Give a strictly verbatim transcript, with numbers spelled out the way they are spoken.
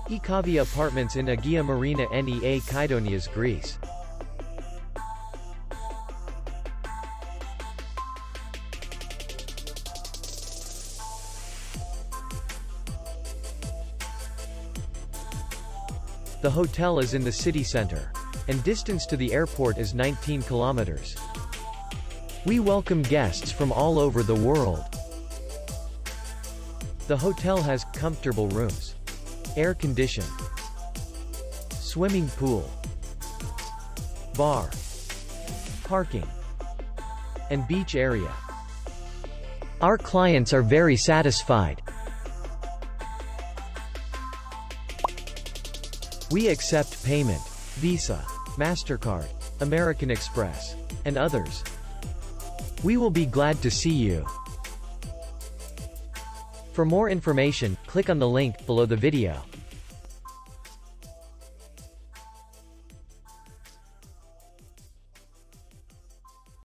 Ekavi Apartments in Agia Marina Nea Kydonias, Greece. The hotel is in the city center, and distance to the airport is nineteen kilometers. We welcome guests from all over the world. The hotel has comfortable rooms, air conditioned, swimming pool, bar, parking, and beach area. Our clients are very satisfied. We accept payment, Visa, MasterCard, American Express, and others. We will be glad to see you. For more information, click on the link below the video.